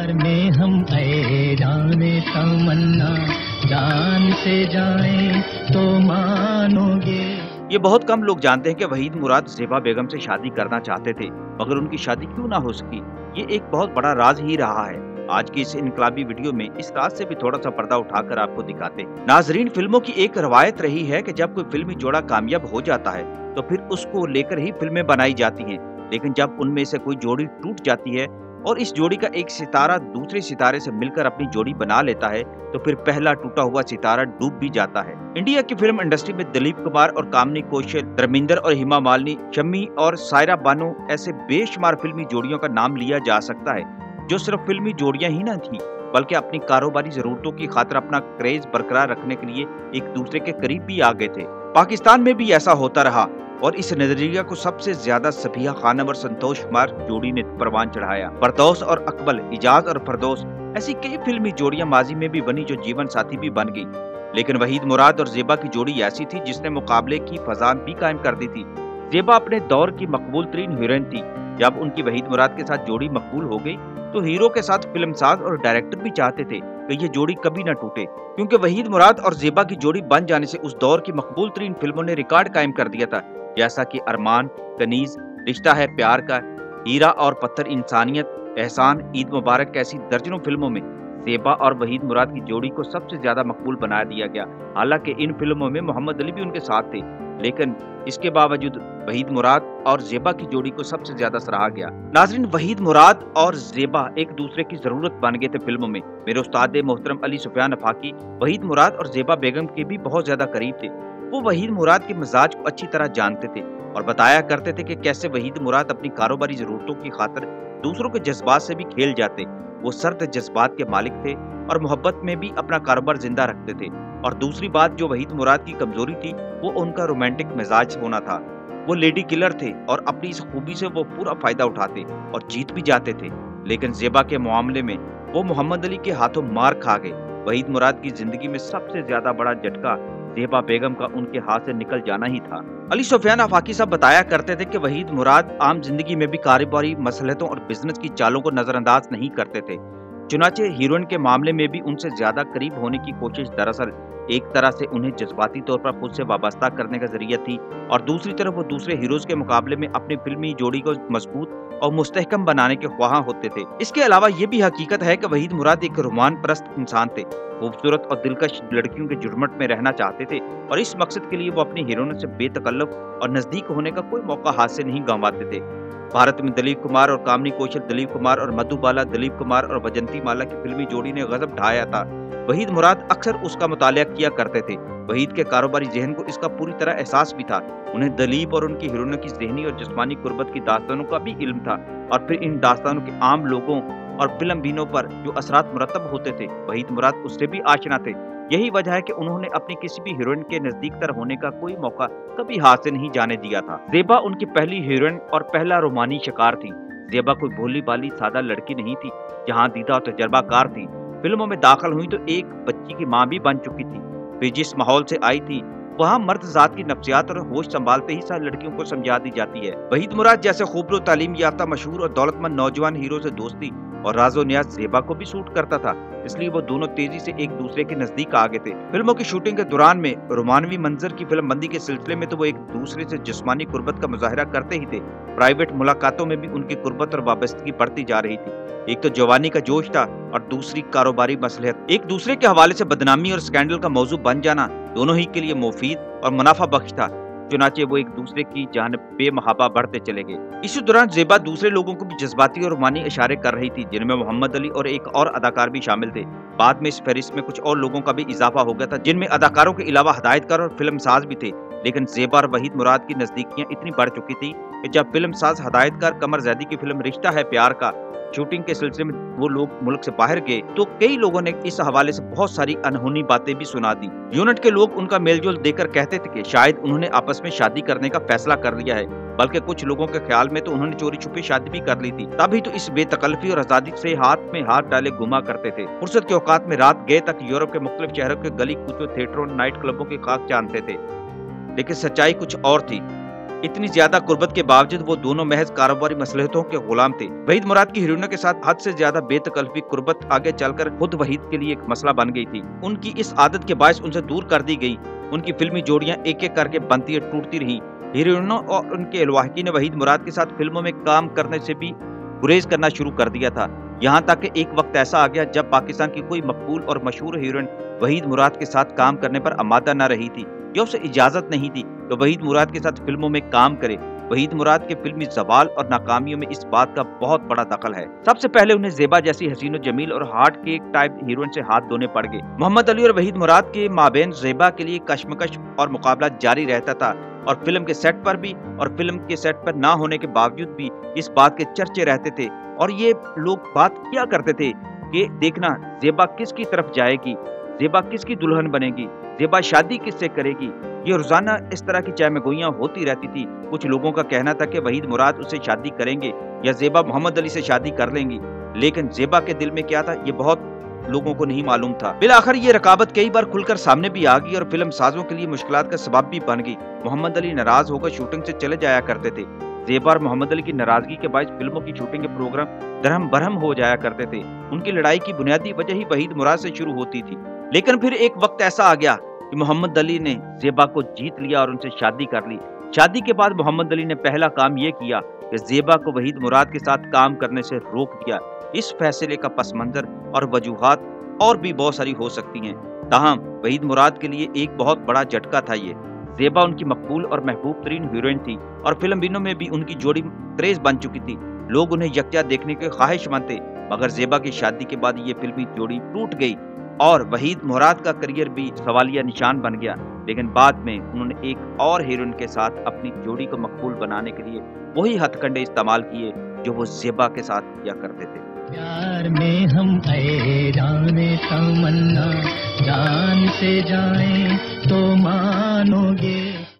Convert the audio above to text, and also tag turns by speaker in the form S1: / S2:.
S1: प्यार में हम जाने तमन्ना, जान से जाए तो मानोगे।
S2: ये बहुत कम लोग जानते हैं कि वहीद मुराद ज़ेबा बेगम से शादी करना चाहते थे, मगर उनकी शादी क्यों ना हो सकी, ये एक बहुत बड़ा राज ही रहा है। आज की इस इनकलाबी वीडियो में इस राज से भी थोड़ा सा पर्दा उठाकर आपको दिखाते हैं। नाजरीन, फिल्मों की एक रवायत रही है कि जब कोई फिल्मी जोड़ा कामयाब हो जाता है तो फिर उसको लेकर ही फिल्में बनाई जाती हैं, लेकिन जब उनमें से कोई जोड़ी टूट जाती है और इस जोड़ी का एक सितारा दूसरे सितारे से मिलकर अपनी जोड़ी बना लेता है तो फिर पहला टूटा हुआ सितारा डूब भी जाता है। इंडिया की फिल्म इंडस्ट्री में दिलीप कुमार और कामिनी कौशल, धर्मेंद्र और हेमा मालिनी, शम्मी और सायरा बानो ऐसे बेशुमार फिल्मी जोड़ियों का नाम लिया जा सकता है जो सिर्फ फिल्मी जोड़ियां ही न थी बल्कि अपनी कारोबारी जरूरतों की खातिर अपना क्रेज बरकरार रखने के लिए एक दूसरे के करीब भी आ गए थे। पाकिस्तान में भी ऐसा होता रहा और इस नजरिया को सबसे ज्यादा सफिया खानम और संतोष कुमार जोड़ी ने परवान चढ़ाया। फरदौस और अकबल, इजाज और फरदौस ऐसी कई फिल्मी जोड़ियां माजी में भी बनी जो जीवन साथी भी बन गई, लेकिन वहीद मुराद और ज़ेबा की जोड़ी ऐसी थी जिसने मुकाबले की फजा भी कायम कर दी थी। ज़ेबा अपने दौर की मकबूल तरीन हीरोइन थी। जब उनकी वहीद मुराद के साथ जोड़ी मकबूल हो गई तो हीरो के साथ फिल्मसाज और डायरेक्टर भी चाहते थे कि ये जोड़ी कभी न टूटे, क्योंकि वहीद मुराद और ज़ेबा की जोड़ी बन जाने से उस दौर की मकबूल तरीन फिल्मों ने रिकॉर्ड कायम कर दिया था, जैसा कि अरमान, कनीज, रिश्ता है प्यार का, हीरा और पत्थर, इंसानियत, एहसान, ईद मुबारक कैसी दर्जनों फिल्मों में ज़ेबा और वहीद मुराद की जोड़ी को सबसे ज्यादा मकबूल बना दिया गया। हालांकि इन फिल्मों में मोहम्मद अली भी उनके साथ थे, लेकिन इसके बावजूद वहीद मुराद और ज़ेबा की जोड़ी को सबसे ज्यादा सराहा गया। नाजरीन, वहीद मुराद और ज़ेबा एक दूसरे की जरूरत बन गए थे फिल्मों में। मेरे उस्ताद मोहतरम अली सुफियान अफाकी वहीद मुराद और ज़ेबा बेगम के भी बहुत ज्यादा करीब थे। वो वहीद मुराद के मिजाज को अच्छी तरह जानते थे और बताया करते थे कि कैसे वहीद मुराद अपनी कारोबारी जरूरतों की खातिर दूसरों के जज्बात से भी खेल जाते। वो सर्द जज्बात के मालिक थे और मोहब्बत में भी अपना कारोबार जिंदा रखते थे। और दूसरी बात जो वहीद मुराद की कमजोरी थी वो उनका रोमांटिक मिजाज होना था। वो लेडी किलर थे और अपनी इस खूबी से वो पूरा फायदा उठाते और जीत भी जाते थे। लेकिन ज़ेबा के मामले में वो मोहम्मद अली के हाथों मार खा गए। वहीद मुराद की जिंदगी में सबसे ज्यादा बड़ा झटका ज़ेबा बेगम का उनके हाथ से निकल जाना ही था। अली सुफियान अफाकी साहब बताया करते थे कि वहीद मुराद आम जिंदगी में भी कारोबारी मसलहतों और बिजनेस की चालों को नजरअंदाज नहीं करते थे। चुनाचे हीरोइन के मामले में भी उनसे ज्यादा करीब होने की कोशिश दरअसल एक तरह से उन्हें जज्बाती तौर पर खुद से वाबस्ता करने का जरिया थी, और दूसरी तरफ वो दूसरे हीरोज के मुकाबले में अपनी फिल्मी जोड़ी को मजबूत और मुस्तहकम बनाने के ख्वाह होते थे। इसके अलावा ये भी हकीकत है कि वहीद मुराद एक रोमान परस्त इंसान थे। खूबसूरत और दिलकश लड़कियों के जुड़मट में रहना चाहते थे और इस मकसद के लिए वो अपनी हीरोइनों से बेतकल्लुफ और नजदीक होने का कोई मौका हाथ से नहीं गंवाते थे। भारत में दिलीप कुमार और कामिनी कौशल, दिलीप कुमार और मधुबाला, दिलीप कुमार और वजंती माला की फिल्मी जोड़ी ने गजब ढाया था। वहीद मुराद अक्सर उसका मुतालिया किया करते थे। वहीद के कारोबारी जहन को इसका पूरी तरह एहसास भी था। उन्हें दिलीप और उनकी हीरोइनों की ज़हनी और जिस्मानी कुर्बत की दास्तानों का भी इल्म था, और फिर इन दास्तानों के आम लोगों और फिल्म बीनों पर जो असरात मुरतब होते थे वहीद मुराद उससे भी आशना थे। यही वजह है कि उन्होंने अपनी किसी भी हीरोइन के नजदीक तर होने का कोई मौका कभी हाथ से नहीं जाने दिया था। ज़ेबा उनकी पहली हीरोइन और पहला रोमानी शिकार थी। ज़ेबा कोई भोली भाली सादा लड़की नहीं थी, जहां दीदा और तजर्बाकार थी। फिल्मों में दाखिल हुई तो एक बच्ची की माँ भी बन चुकी थी। फिर जिस माहौल से आई थी वहाँ मर्द जात की नफ्सियात और होश संभालते ही सारी लड़कियों को समझा दी जाती है। वहीद मुराद जैसे खूबसूरत, तालीम याफ्ता, मशहूर और दौलतमंद नौजवान हीरो से दोस्ती और राजो न्याज ज़ेबा को भी सूट करता था, इसलिए वो दोनों तेजी से एक दूसरे के नजदीक आ गए थे। फिल्मों की शूटिंग के दौरान में रोमानवी मंजर की फिल्म बंदी के सिलसिले में तो वो एक दूसरे से जिस्मानी कुर्बत का मुजाहरा करते ही थे। प्राइवेट मुलाकातों में भी उनकी कुर्बत और वाबस्तगी बढ़ती जा रही थी। एक तो जवानी का जोश था और दूसरी कारोबारी मसलहत। एक दूसरे के हवाले से बदनामी और स्कैंडल का मौजू बन जाना दोनों ही के लिए मुफीद और मुनाफा बख्श था। चुनाचे वो एक दूसरे की जानिब बेमहाबा बढ़ते चले गए। इसी दौरान ज़ेबा दूसरे लोगों को भी जज्बाती और रोमानी इशारे कर रही थी, जिनमें मोहम्मद अली और एक और अदाकार भी शामिल थे। बाद में इस फहरिस्त में कुछ और लोगों का भी इजाफा हो गया था, जिनमें अदाकारों के अलावा हदायतकार और फिल्मसाज भी थे। लेकिन ज़ेबा और वहीद मुराद की नजदीकियां इतनी बढ़ चुकी थी कि जब फिल्मसाज हदायतकार कमर जैदी की फिल्म रिश्ता है प्यार का शूटिंग के सिलसिले में वो लोग मुल्क से बाहर गए तो कई लोगों ने इस हवाले से बहुत सारी अनहोनी बातें भी सुना दी। यूनिट के लोग उनका मेलजोल देकर कहते थे कि शायद उन्होंने आपस में शादी करने का फैसला कर लिया है, बल्कि कुछ लोगों के ख्याल में तो उन्होंने चोरी छुपी शादी भी कर ली थी। तभी तो इस बेतकल्फी और आजादी से हाथ में हाथ डाले घुमा करते थे। फुर्सत के औकात में रात गए तक यूरोप के मुख्तलिफ शहरों के गली कूचों, थिएटरों, नाइट क्लबों के खाक जानते थे। लेकिन सच्चाई कुछ और थी। इतनी ज्यादा कुर्बत के बावजूद वो दोनों महज कारोबारी मसलहतों के गुलाम थे। वहीद मुराद की हीरोइनों के साथ हद से ज्यादा बेतकल्फी कुर्बत आगे चलकर खुद वहीद के लिए एक मसला बन गई थी। उनकी इस आदत के बायस उनसे दूर कर दी गई। उनकी फिल्मी जोड़ियां एक एक करके बनती और टूटती रही। हीरोइनों और उनके अलवाहकी ने वहीद मुराद के साथ फिल्मों में काम करने से भी गुरेज करना शुरू कर दिया था। यहाँ तक कि एक वक्त ऐसा आ गया जब पाकिस्तान की कोई मकबूल और मशहूर हीरोइन वहीद मुराद के साथ काम करने पर आमादा न रही थी या उसे इजाजत नहीं थी कि वहीद मुराद के साथ फिल्मों में काम करे। वहीद मुराद के फिल्मी ज़वाल और नाकामियों में इस बात का बहुत बड़ा दखल है। सबसे पहले उन्हें ज़ेबा जैसी हसीनो जमील और हार्ट केक टाइप हीरोइन से हाथ धोने पड़ गए। मोहम्मद अली और वहीद मुराद के माबेन ज़ेबा के लिए कश्मकश और मुकाबला जारी रहता था और फिल्म के सेट पर भी और फिल्म के सेट पर ना होने के बावजूद भी इस बात के चर्चे रहते थे और ये लोग बात किया करते थे कि देखना ज़ेबा किसकी तरफ जाएगी, ज़ेबा किसकी दुल्हन बनेगी, ज़ेबा शादी किससे करेगी। ये रोजाना इस तरह की चायमगोइयां होती रहती थी। कुछ लोगों का कहना था कि वहीद मुराद उससे शादी करेंगे या ज़ेबा मोहम्मद अली से शादी कर लेंगी, लेकिन ज़ेबा के दिल में क्या था ये बहुत लोगों को नहीं मालूम था। बिलाखिर ये रकाबत कई बार खुलकर सामने भी आ गई और फिल्म साजों के लिए मुश्किलात का सबब भी बन गई। मोहम्मद अली नाराज होकर शूटिंग से चले जाया करते थे। ज़ेबा और मोहम्मद अली की नाराजगी के बायस फिल्मों की शूटिंग के प्रोग्राम दरहम बरहम हो जाया करते थे। उनकी लड़ाई की बुनियादी वजह ही वहीद मुराद से शुरू होती थी। लेकिन फिर एक वक्त ऐसा आ गया कि मोहम्मद अली ने ज़ेबा को जीत लिया और उनसे शादी कर ली। शादी के बाद मोहम्मद अली ने पहला काम ये किया कि ज़ेबा को वहीद मुराद के साथ काम करने से रोक दिया। इस फैसले का पस मंजर और वजूहात और भी बहुत सारी हो सकती हैं, ताहम वहीद मुराद के लिए एक बहुत बड़ा झटका था ये। ज़ेबा उनकी मकबूल और महबूब तरीन हीरोइन थी और फिल्म बिनों में भी उनकी जोड़ी क्रेज बन चुकी थी। लोग उन्हें यकजा देखने के ख्वाहिशमंद थे, मगर ज़ेबा की शादी के बाद ये फिल्मी जोड़ी टूट गई और वहीद मुराद का करियर भी सवालिया निशान बन गया। लेकिन बाद में उन्होंने एक और हीरोइन के साथ अपनी जोड़ी को मकबूल बनाने के लिए वही हथकंडे इस्तेमाल किए जो वो ज़ेबा के साथ किया करते थे।
S1: प्यार में हम जाने तमन्ना, जान से जाएं तो मानोगे।